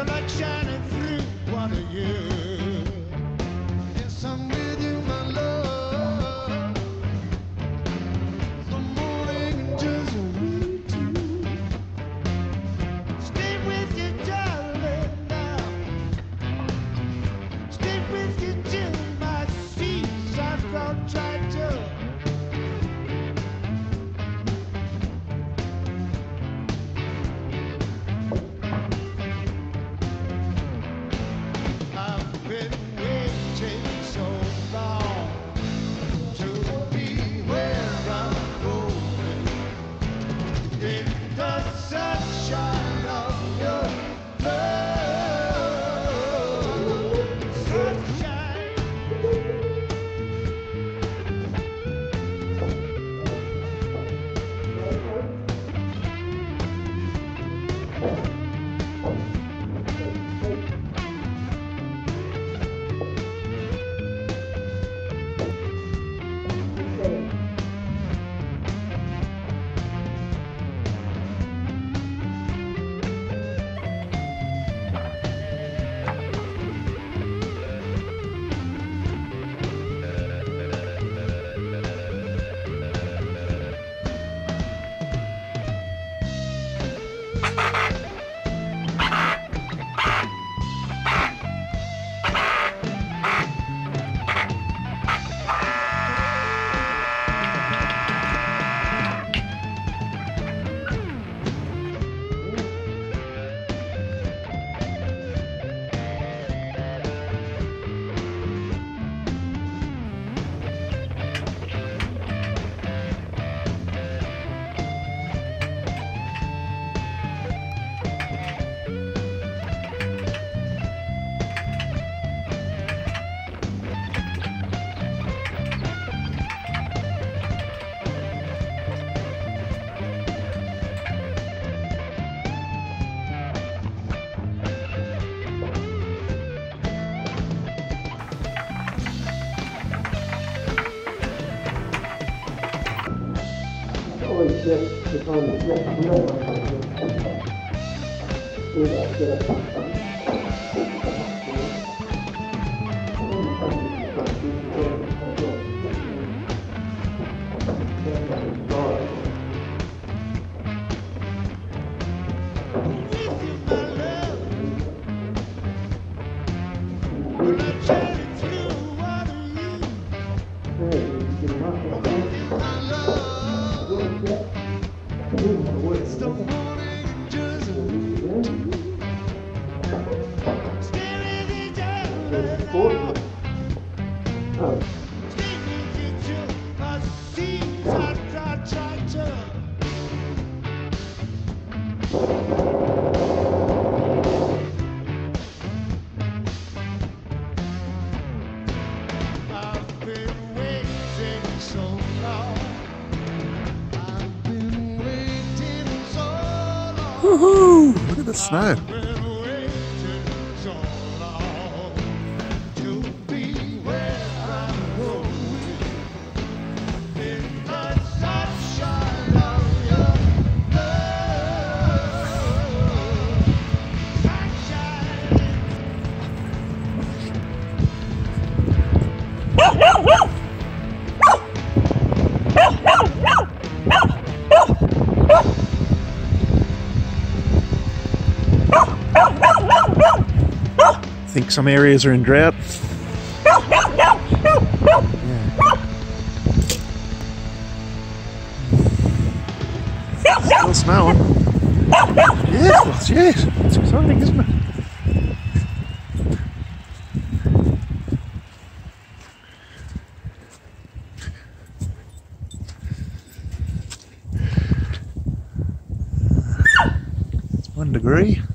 like shining through one of you. Yes, I'm with you, my love. The morning just with you. Stay with you, darling, now. Stay with you till my seas I've grown tired to. I've been waiting so long to be where I'm going in the sunshine of your love. Sunshine. It's the morning just with you. Stay with each other. Stay with you till my seas are trying to. I've been waiting so long. I've been waiting so long. Woohoo! Look at the snow. I've been waiting so long to be where I'm going in the sunshine of your love. Sunshine. I think some areas are in drought. Yeah. Still snowing. Yes, it's exciting, isn't it? It's 1 degree.